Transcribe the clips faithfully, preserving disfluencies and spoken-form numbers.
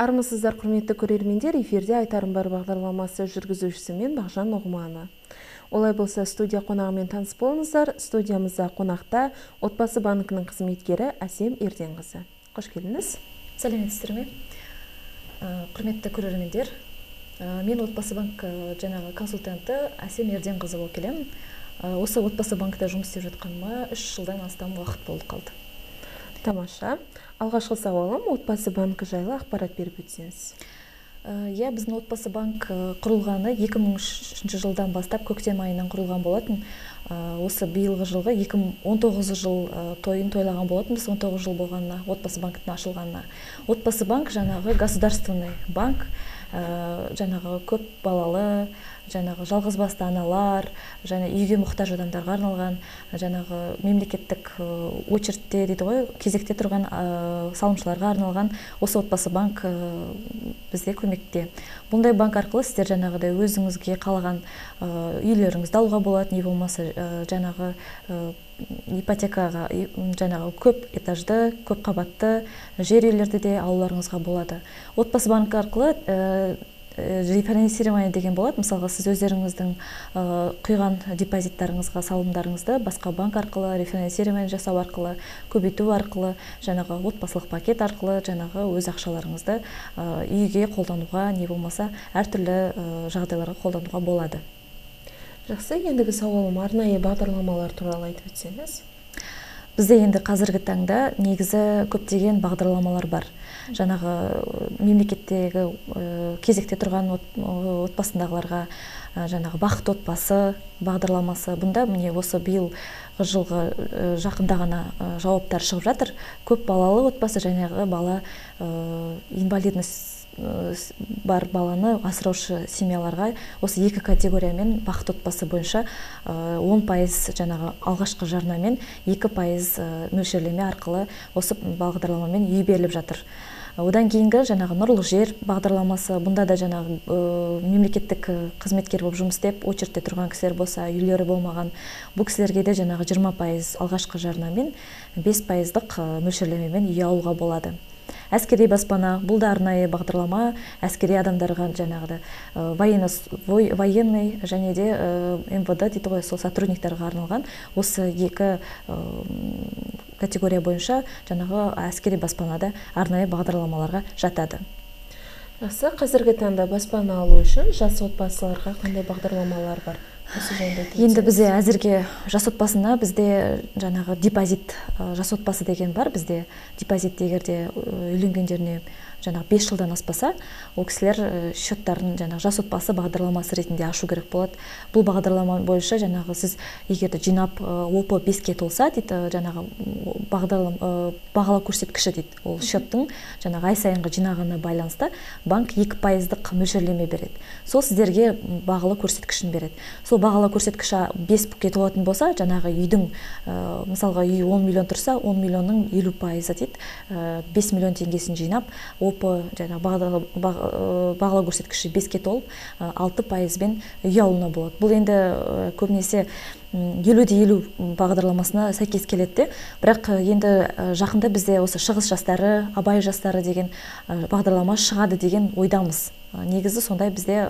Армысыздар, құрметті көрермендер, эфирде Айтарым бар бағдарламасы жүргізушісі мен Бағжан Нұғыманы. Олай болса, студия қонағымен таныс болыңыздар. Студиямызда қонақта Отбасы банкінің қызметкері Әсем Ерденқызы. Қош келдіңіз. Сәлеметсіздер ме? Құрметті көрермендер, мен Отбасы банк жаңағы консультанты Әсем Ерденқызы болып келемін. Осы Отбасы банкта жұмыс істеп жатқаныма үш жылдан астам уақыт болды қалды. Тамаша. Алғашқы сауалым, Отбасы банкі жайлы ақпарат беріп өтсеңіз. Иә, біздің Отбасы банк құрылғаны екі мың үшінші жылдан бастап көктем айынан құрылған болатын. Осы биылғы жылғы екі мың он тоғызыншы жыл тойын тойлаған болатын. Біз он тоғыз жыл болғанына, Отбасы банктің ашылғанына. Отбасы банк жаңағы государственный банк, жаңағы көп балалы, жаңағы жалғыз басты аналар, және үйге мұқтаж адамдарға арналған, жаңағы мемлекеттік очередте дейді ғой, кезекте тұрған салымшыларға арналған осы Отбасы банк бізде көмекте. Бұндай банк арқылы сіздер жаңағыдай өзіңізге қалаған үйлеріңізді алуға болады, не болмаса жаңағы ипотекаға жаңағы көп этажды, көп қабатты жер үйлерді де алуларыңызға болады. Отбасы банк арқылы рефинансирование деген болады. Мысалға, сіз өздеріңіздің құйған депозиттарыңызға, салымдарыңызды басқа банк арқылы рефинансирование жасау арқылы, көбейту арқылы, жаңағы отбасылық пакет арқылы жаңағы өз ақшаларыңызды үйге қолдануға, не болмаса әртүрлі жағдайларға қолдануға болады. Жақсы, ендігі сауалым арнайы бағдарламалар туралы айтып өтсеңіз. Бізде енді қазіргі таңда негізі көптеген бағдарламалар бар. Жаңағы мемлекеттегі кезекте тұрған отбасындағыларға жаңағы бақыт отбасы бағдарламасы. Бұнда міне осы биыл жылғы жақында ғана жауаптар шығып жатыр. Көп балалы отбасы, жаңағы бала инвалидность бар баланы асыраушы семьяларға осы екі категориямен бақыт отбасы бойынша он пайыз жаңағы алғашқы жарнамен екі пайыз мөлшерлеме арқылы осы бағдарламамен үй беріліп жатыр. Одан кейінгі жаңағы нұрлы жер бағдарламасы, бұнда да жаңағы мемлекеттік қызметкер болып жұмыс істеп, очередте тұрған кісілер болса, үйлері болмаған, бұл кісілерге де жаңағы жиырма пайыз алғашқы жарнамен бес пайыздық мөлшерлемемен үй алуға болады. Әскери баспана, бұл да арнайы бағдарлама, әскери адамдарға жаңағыда военный және де эм вэ дэ дейді ғой, сол сотрудниктарға арналған осы екі категория бойынша жаңағы әскери баспанада арнайы бағдарламаларға жатады. Жақсы, қазіргі таңда баспана алу үшін жас отбасыларға қандай бағдарламалар бар? Енді бізде әзірге жас отбасына бізде жаңағы депозит, жас отбасы деген бар. Бізде депозит егерде үйленгендеріне жаңағы бес жылдан аспаса, ол кісілер счеттарын жаңағы жас отбасы бағдарламасы ретінде ашу керек болады. Бұл бағдарлама бойынша жаңағы сіз егерде жинап о пэ беске толса дейді, жаңағы бағалы көрсеткіші дейді. Ол счеттың жаңағы ай сайынғы жинағына байланысты банк екі пайыздық мөлшерлеме береді. Сол сіздерге бағалы көрсеткішін береді. Сол бағалы көрсеткіші бес бүкке толатын болса, жаңағы үйдің, мысалға үй он миллион тұрса, он миллионның елу пайызы дейді, бес миллион теңгесін жинап, о пэ бағалы көрсеткіші беске толып, алты пайызбен үй алуына болады. Бұл енді көбінесе елу де елу бағдарламасына сәйкес келеді. Бірақ енді жақында бізде осы шығыс жастары, абай жастары деген бағдарлама шығады деген ойдамыз. Негізі сондай бізде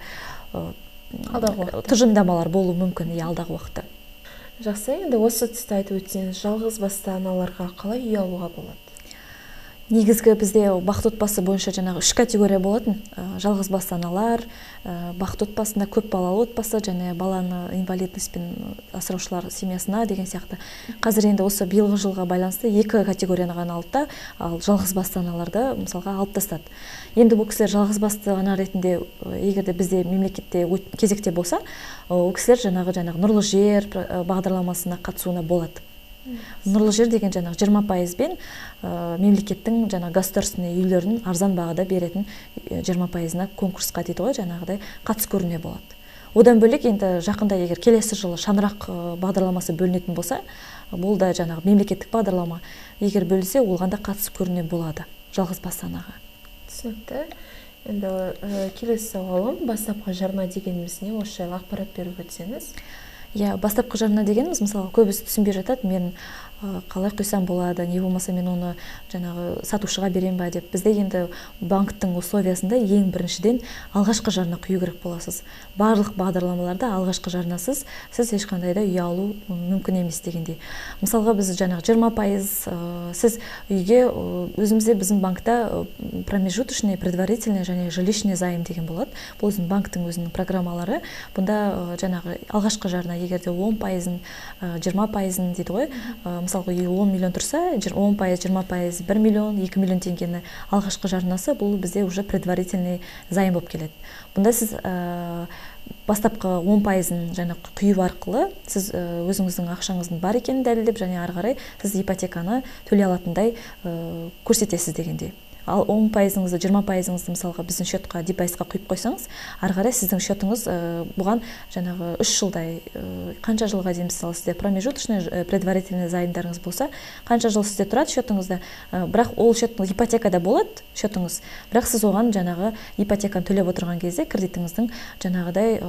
тұжырымдамалар болуы мүмкін алдағы уақытта. Жақсы, енді осы тұста айтып өтсеңіз, жалғыз басты аналарға қалай үй алуға болады? Негізгі бізде бақыт отбасы бойынша жаңағы үш категория болатын. Жалғыз басты аналар, бақыт отбасында көп балалы отбасы, және баланы инвалидностьпен асыраушылар семьясына деген сияқты. Қазір енді осы биылғы жылға байланысты екі категорияны ғана алды, ал жалғыз басты аналарды мысалға алып тастады. Енді бұл кісілер жалғыз басты ана ретінде, егерде бізде мемлекетте кезекте болса, ол кісілер жаңағы жаңағы нұрлы жер бағдарламасына қатысуына болады. Нұрлы жер деген жаңағы жиырма пайызбен мемлекеттің жаңағы государственный үйлерін арзан бағада беретін жиырма пайызына конкурсқа дейді ғой, жаңағыдай қатысып көруіне болады. Одан бөлек енді жақында егер келесі жылы шаңырақ бағдарламасы бөлінетін болса, бұл да жаңағы мемлекеттік бағдарлама. Егер бөлінсе, олғанда қатысып көруіне болады жалғыз басты анаға. Түсінікті. Енді келесі сауалым, бастапқы жарна дегеніміз не, осы жайлы ақпарат беріп өтсеңіз. Я бастапқы жарна дегеніміз, мысалы, көбісі түсінбей жатады. Мен қалай құйсам болады, не болмаса мен оны жаңағы сатушыға берем ба деп. Бізде енді банктың условиясында ең біріншіден алғашқы жарна құю керек боласыз. Барлық бағдарламаларда алғашқы жарнасыз сіз ешқандай да үй алу мүмкін емес дегендей. Мысалға біз жаңағы жиырма пайыз сіз үйге өзімізде біздің банкта промежуточный, предварительный және жилищный займ деген болады. Бұл өзінің банктың өзінің программалары. Бұнда жаңағы алғашқы жарна егерде он пайызын, жиырма пайызын дейді ғой. Мысалға он миллион тұрса, он пайыз, жиырма пайыз, бір миллион, екі миллион теңгені алғашқы жарнасы, бұл бізде уже предварительный займ болып келеді. Бұнда сіз бастапқы он пайызын жаңа құю арқылы сіз өзіңіздің ақшаңыздың бар екенін дәлелдеп, және ары қарай сіз ипотеканы төлей алатындай көрсетесіз дегендей. Ал он пайызыңызды, жиырма пайызыңызды мысалға біздің счетқа, депозитқа құйып қойсаңыз, ары қарай сіздің счетыңыз бұған жаңағы үш жылдай, қанша жылға дейін мысалы сізде промежуточный, предварительный займдарыңыз болса, қанша жыл сізде тұрады счетыңызда, бірақ ол счетыңыз ипотекада болады, счетыңыз, бірақ сіз оған жаңағы ипотеканы төлеп отырған кезде кредитіңіздің жаңағыдай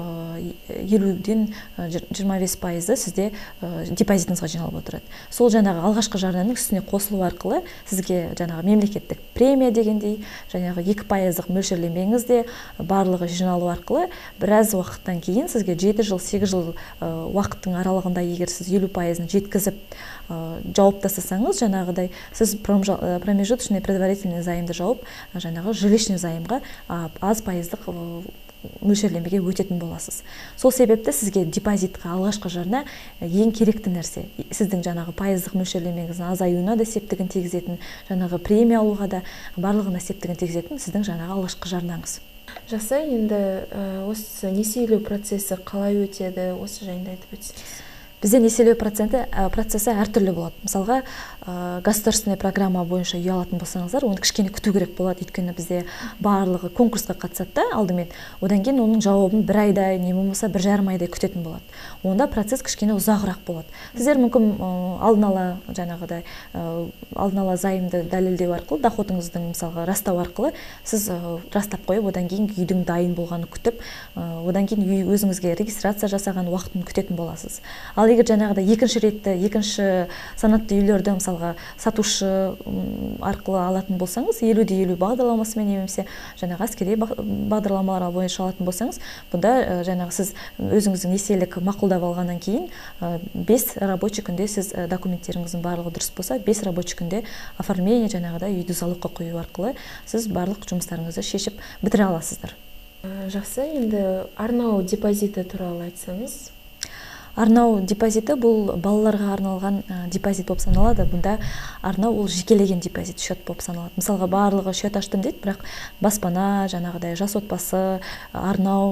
елуден жиырма бес пайызы сізде депозитіңізға жиналып отырады. Сол жаңағы алғашқы жарнаның үстіне қосылу арқылы сізге жаңағы мемлекеттік премия дегендей, жаңағы екі пайыздық мөлшерлемеңіз де барлығы жиналу арқылы біраз уақыттан кейін сізге жеті жыл, сегіз жыл уақыттың аралығында егер сіз елу пайызын жеткізіп жауып тастасаңыз, жаңағыдай сіз промежуточный, предварительный займды жауып, жаңағы жилищный займға аз пайыздық мөлшерлемеге өтетін боласыз. Сол себепті сізге депозитқа алғашқы жарна ең керекті нәрсе. Сіздің жаңағы пайыздық мөлшерлемеңіздің азаюына да септігін тигізетін, жаңағы премия алуға да барлығына септігін тигізетін сіздің жаңағы алғашқы жарнаңыз. Жақсы, енді осы несиелеу процесі қалай өтеді, осы жайында айтып өтсеңіз. Бізде несиелеу процесі әртүрлі болады. Мысалға, государственный программа бойынша үй алатын болсаңыздар, оны кішкене күту керек болады, өйткені бізде барлығы конкурсқа қатысады алдымен. Одан кейін оның жауабын бір айдай, не болмаса бір жарым айдай күтетін болады. Онда процесс кішкене ұзағырақ болады. Сіздер мүмкін алдын ала жаңағыдай алдын ала займды дәлелдеу арқылы, доходыңыздың мысалға растау арқылы сіз растап қойып, одан кейін үйдің дайын болғаны күтіп, одан кейін үй өзіңізге регистрация жасаған уақытын күтетін боласыз. Ал егер жаңағыда екінші ретті, екінші санатты үйлерді мысалға сатушы арқылы алатын болсаңыз, елу де елу бағдарламасымен немесе жаңағы әскери бағдарламалар бойынша алатын болсаңыз, бұнда жаңағы сіз өзіңіздің несиелік мақұлдап алғаннан кейін бес рабочий күнде сіз документтеріңіздің барлығы дұрыс болса, бес рабочий күнде оформление жаңағыда үйді залогқа қою арқылы сіз барлық жұмыстарыңызды шешіп бітіре аласыздар. Жақсы, енді арнау депозиті туралы айтсаңыз. Арнау депозиті бұл балаларға арналған депозит болып саналады. Бұнда арнау ол жекелеген депозит счет болып саналады. Мысалға барлығы счет аштым дейді, бірақ баспана, жаңағыдай жас отбасы, арнау,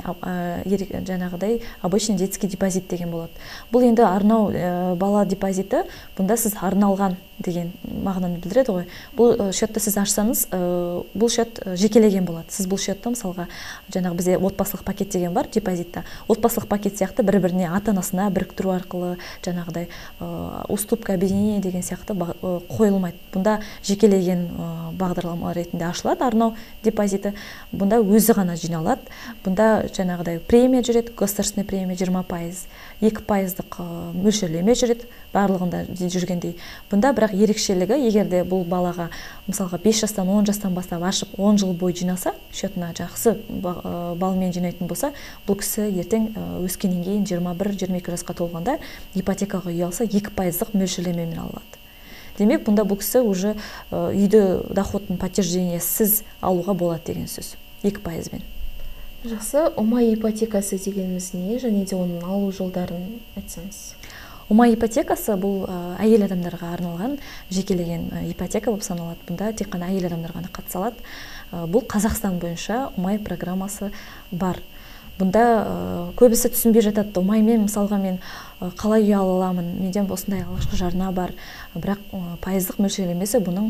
жаңағыдай обычный детский депозит деген болады. Бұл енді арнау бала депозиті, бұнда сіз арналған деген мағынаны білдіреді ғой. Бұл счетты сіз ашсаңыз, бұл счет жекелеген болады. Сіз бұл счетті мысалға жаңағы бізде отбасылық пакет деген бар депозитта. Отбасылық пакет сияқты бір-біріне ата-анасына біріктіру арқылы жаңағыдай уступка, объединение деген сияқты қойылмайды. Бұнда жекелеген бағдарлама ретінде ашылады арнау депозиті. Бұнда өзі ғана жиналады. Бұнда жаңағыдай премия жүреді, государственный премия жиырма пайыз, екі пайыздық мөлшерлеме жүреді, барлығында жүргендей. Бұнда бірақ ерекшелігі, егерде бұл балаға мысалға бес жастан он жастан бастап ашып он жыл бойы жинаса, счетына жақсы балмен жинайтын болса, бұл кісі ертең өскеннен кейін жиырма бір жиырма екі жасқа толғанда ипотекаға үй алса екі пайыздық мөлшерлемемен алады. Демек, бұнда бұл кісі уже үйді доходтың подтверждениесіз алуға болады деген сөз, екі пайызбен. Жақсы, ұмай ипотекасы дегеніміз не, және де оның алу жолдарын айтсаңыз. Ұмай ипотекасы бұл әйел адамдарға арналған жекелеген ипотека болып саналады. Бұнда тек қана әйел адамдар ғана қатыса алады. Бұл Қазақстан бойынша ұмай программасы бар. Бұнда көбісі түсінбей жатады. Ұмаймен мысалға мен қалай үй ала аламын, менде осындай алғашқы жарна бар, бірақ пайыздық мөлшерлемесі бұның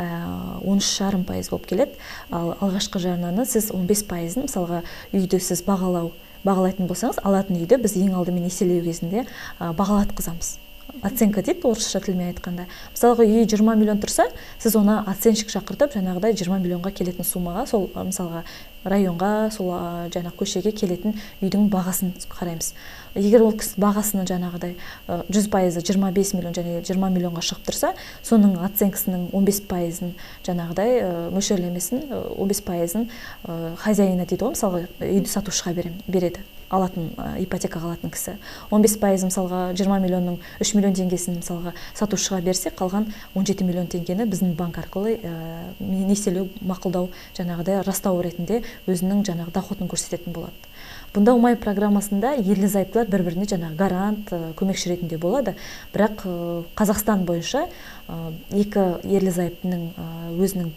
он үш жарым пайыз болып келеді. Ал алғашқы жарнаны сіз он бес пайызын мысалға үйді сіз бағалау бағалайтын болсаңыз, алатын үйді біз ең алдымен несиелеу кезінде бағалатқызамыз. оценка дейді орысша тілмен айтқанда. Мысалға үй жиырма миллион тұрса, сіз оны оценщик шақыртып, жаңағыдай жиырма миллионға келетін суммаға, сол мысалға районға, сол жаңа көшеге келетін үйдің бағасын қараймыз. Егер ол кісі бағасының жаңағыдай жүз пайызы жиырма бес миллион және жиырма миллионға шығып тұрса, соның оценкасының он бес пайызын жаңағыдай мөлшерлемесін он бес пайызын хозяина дейді ғой, мысалға үйді сатушыға береді, алатын ипотекаға алатын кісі. он бес пайыз мысалға жиырма миллионның үш миллион теңгесін мысалға сатушыға берсе, қалған он жеті миллион теңгені біздің банк арқылы несиелеу, мақұлдау жаңағыдай растау ретінде өзінің жаңағы доходын көрсететін болады. Бұнда оңай программасында ерлі зайыптылар бір-біріне жаңағы гарант, көмекші ретінде болады. Бірақ Қазақстан бойынша екі ерлі зайыптының өзінің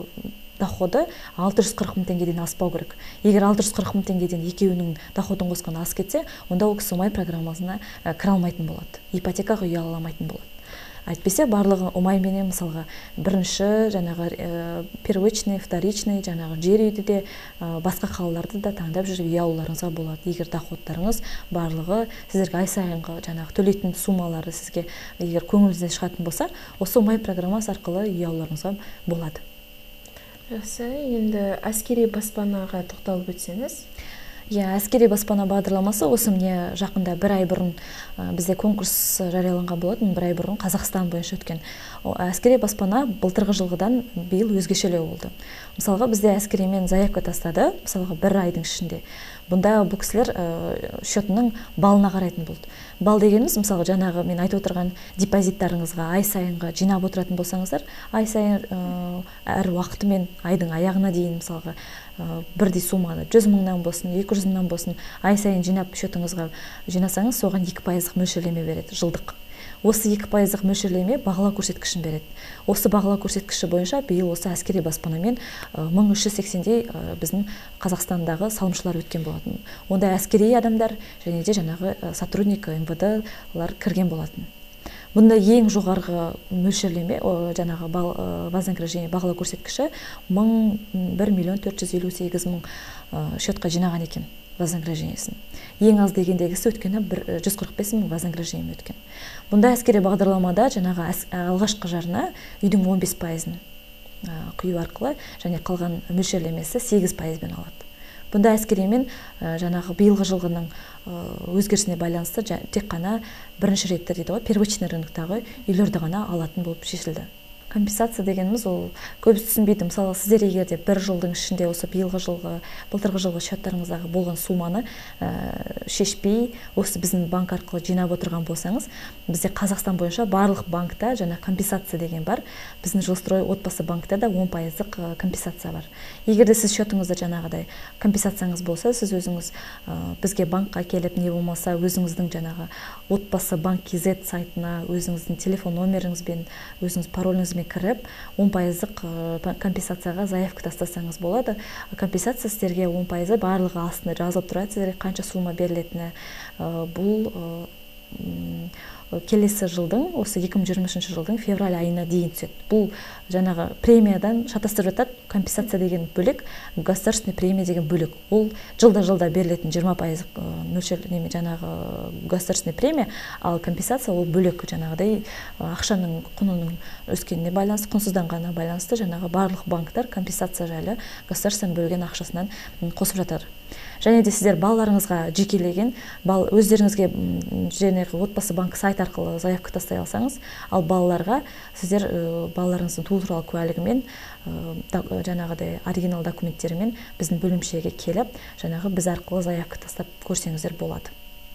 доходы алты жүз қырық мың теңгеден аспау керек. Егер алты жүз қырық мың теңгеден екеуінің доходын қосқан асып кетсе, онда ол кісі оңай программасына кіре алмайтын болады. Ипотекаға үй ала алмайтын болады. Әйтпесе барлығы оңайменен мысалға бірінші жаңағы первичный, вторичный жаңағы жер үйді де басқа қалаларды да таңдап жүріп үй алуларыңызға болады. Егер доходтарыңыз барлығы сіздерге ай сайынғы жаңағы төлейтін суммалары сізге егер көңіліңізден шығатын болса, осы оңай программасы арқылы үй алуларыңызға болады. Жақсы, енді әскери баспанаға тоқталып өтсеңіз. Иә, әскери баспана бағдарламасы осы міне жақында бір ай бұрын бізде конкурс жарияланған болатын, бір ай бұрын Қазақстан бойынша өткен. Әскери баспана былтырғы жылғыдан биыл өзгешелеу болды. Мысалға бізде әскеримен заявка тастады, мысалға бір айдың ішінде. Бұнда бұл кісілер счетының балына қарайтын болды. Бал дегеніміз, мысалы жаңағы мен айтып отырған депозиттарыңызға ай сайынғы жинап отыратын болсаңыздар, ай сайын әр уақытымен айдың аяғына дейін мысалға бірдей сумманы жүз мыңнан болсын, екі жүз мыңнан болсын, ай сайын жинап счетыңызға жинасаңыз, соған екі пайыздық мөлшерлеме береді, жылдық. Осы екі пайыздық мөлшерлеме бағалау көрсеткішін береді. Осы бағалау көрсеткіші бойынша биыл осы әскери баспанамен мың үш жүз сексендей біздің Қазақстандағы салымшылар өткен болатын. Онда әскери адамдар және де жаңағы сотрудник эм вэ дэ-лар кірген болатын. Бұнда ең жоғарғы мөлшерлеме, жаңағы вознаграждение бағалау көрсеткіші бір миллион төрт жүз елу сегіз мың счетқа жинаған екен вознаграждениесін. Ең аз дегендегісі өткені жүз қырық бес мың вознаграждение өткен. Бұнда әскери бағдарламада жаңағы алғашқы жарна үйдің он бес пайызын құю арқылы және қалған мөлшерлемесі сегіз пайызбен алады. Бұнда әскеримен жаңағы биылғы жылғының өзгерісіне байланысты тек қана бірінші ретті дейді ғой, первичный рыноктағы үйлерді ғана алатын болып шешілді. Компенсация дегеніміз ол көбісі түсінбейді. Мысалы, сіздер егерде бір жылдың ішінде осы биылғы жылғы, былтырғы жылғы счеттарыңыздағы болған сумманы шешпей, осы біздің банк арқылы жинап отырған болсаңыз, бізде Қазақстан бойынша барлық банкта жаңа компенсация деген бар. Біздің Жилстрой отбасы банкта да он пайыздық компенсация бар. Егерде сіз счетыңызда жаңағыдай компенсацияңыз болса, сіз өзіңіз бізге банкқа келіп, не болмаса өзіңіздің жаңағы отбасы банк кз сайтына өзіңіздің телефон номеріңізбен, өзіңіз пароліңізбен кіріп, он пайыздық компенсацияға заявка тастасаңыз болады. Компенсация сіздерге он пайызы барлығы астында жазылып тұрады, сіздерге қанша сумма берілетіні. Бұл келесі жылдың, осы екі мың жиырма үшінші жылдың февраль айына дейін түседі. Бұл жаңағы премиядан шатастырып жатады. Компенсация деген бөлек, государственный премия деген бөлек. Ол жылда-жылда берілетін жиырма пайыз мөлшерлеме жаңағы государственный премия, ал компенсация ол бөлек жаңағыдай ақшаның құнының өскеніне байланысты, құнсызданғанына байланысты жаңағы барлық банктар компенсация жайлы государстводан бөлген ақшасынан қосып жатыр. Және де сіздер балаларыңызға жекелеген, өздеріңізге жаңағы отбасы банк сайт арқылы заявка тастай алсаңыз, ал балаларға сіздер балаларыңыздың туу туралы куәлігімен, жаңағыдай оригинал документтерімен біздің бөлімшеге келіп, жаңағы біз арқылы заявка тастап көрсеңіздер болады.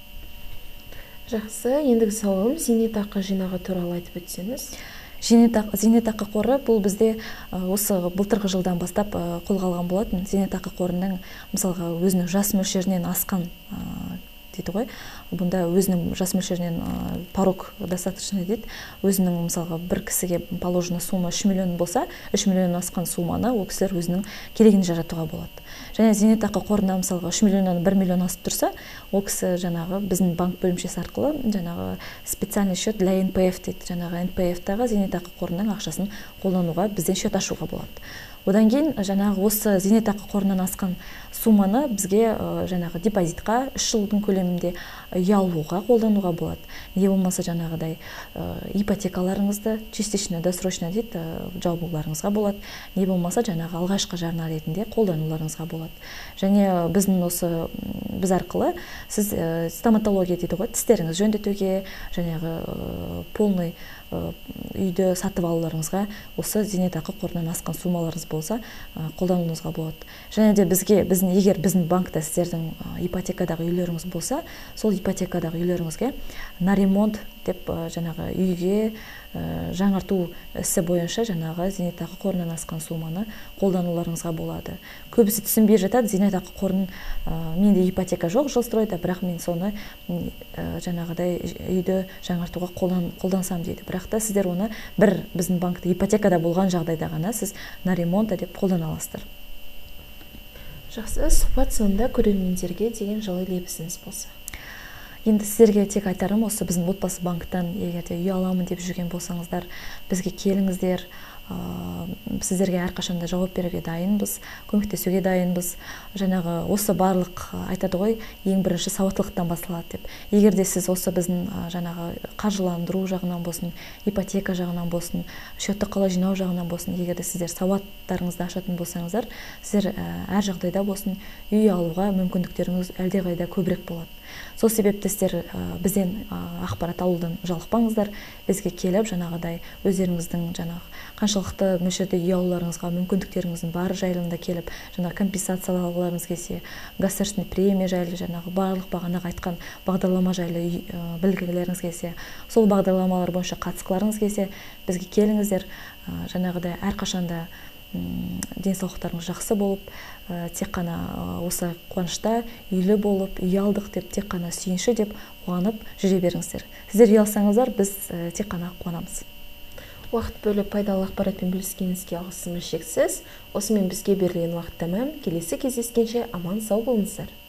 Жақсы, ендігі сауалым зейнетақы жинағы туралы айтып өтсеңіз. Зейнетақы қоры бұл бізде осы былтырғы жылдан бастап қолға алған болатын. Зейнетақы қорының мысалға өзінің жас мөлшерінен асқан дейді ғой. Бұнда өзінің жас мөлшерінен порог достаточно дейді. Өзінің мысалға бір кісіге положена сумма үш миллион болса, үш миллионнан асқан сумманы ол кісілер өзінің керегін жаратуға болады. Және зейнетақы қорында мысалға үш миллионнан бір миллион асып тұрса, ол кісі жаңағы біздің банк бөлімшесі арқылы жаңағы специальный счет для эн пэ эф дейді. Жаңағы эн пэ эф-тағы зейнетақы қорының ақшасын қолдануға, бізден счет ашуға болады. Одан кейін жаңағы осы зейнетақы қорынан асқан сумманы бізге жаңағы депозитқа үш жылдың көлемінде үй алуға қолдануға болады. Не болмаса жаңағыдай ипотекаларыңызды частично досрочно дейді жабуларыңызға болады. Не болмаса жаңағы алғашқы жарна ретінде қолдануларыңызға болады. Және біздің осы біз арқылы сіз стоматология дейді ғой, тістеріңіз жөндетуге, жаңағы полный үйді сатып алуларыңызға осы зейнетақы қорынан асқан суммаларыңыз болса қолдануыңызға болады. Және де бізге біздің егер біздің банкта сіздердің ипотекадағы үйлеріңіз болса, сол ипотекадағы үйлеріңізге на ремонт деп жаңағы үйге жаңарту ісі бойынша жаңағы зейнетақы қорынан асқан сумманы қолдануларыңызға болады. Көбісі түсінбей жатады, зейнетақы қорын менде ипотека жоқ жилстройда, бірақ мен соны жаңағыдай үйді жаңартуға қолдансам дейді. Бірақ та сіздер оны бір біздің банкта ипотекада болған жағдайда ғана сіз на ремонта деп қолдана аласыздар. Жақсы, сұхбат соңында көрермендерге деген жылы лебізіңіз болса. Енді сіздерге тек айтарым, осы біздің отбасы банктан егерде үй аламын деп жүрген болсаңыздар, бізге келіңіздер, сіздерге әрқашанда жауап беруге дайынбыз, көмектесуге дайынбыз. Жаңағы осы барлық айтады ғой, ең бірінші сауаттылықтан басталады деп. Егер де сіз осы біздің жаңағы қаржыландыру жағынан болсын, ипотека жағынан болсын, счетты қалай жинау жағынан болсын, егер де сіздер сауаттарыңызды ашатын болсаңыздар, сіздер әр жағдайда болсын үй алуға мүмкіндіктеріңіз әлдеқайда көбірек болады. Сол себепті сіздер бізден ақпарат алудан жалықпаңыздар, бізге келіп жаңағыдай өздеріңіздің жаңағы қаншалықты мөлшерде үй алуларыңызға мүмкіндіктеріңіздің бары жайлында келіп, жаңағы компенсациялауларыңыз келсе, государственный премия жайлы, жаңағы барлық бағанағы айтқан бағдарлама жайлы білгілеріңіз келсе, сол бағдарламалар бойынша қатысқыларыңыз келсе, бізге келіңіздер. Жаңағыдай әрқашанда денсаулықтарыңыз жақсы болып, тек қана осы қуанышта үйлі болып, үй алдық деп, тек қана сүйінші деп қуанып жүре беріңіздер. Сіздер үй алсаңыздар, біз тек қана қуанамыз. Уақыт бөліп пайдалы ақпаратпен бөліскеніңізге алғысымыз шексіз. Осымен бізге берілген уақыт тәмам. Келесі кездескенше аман сау болыңыздар.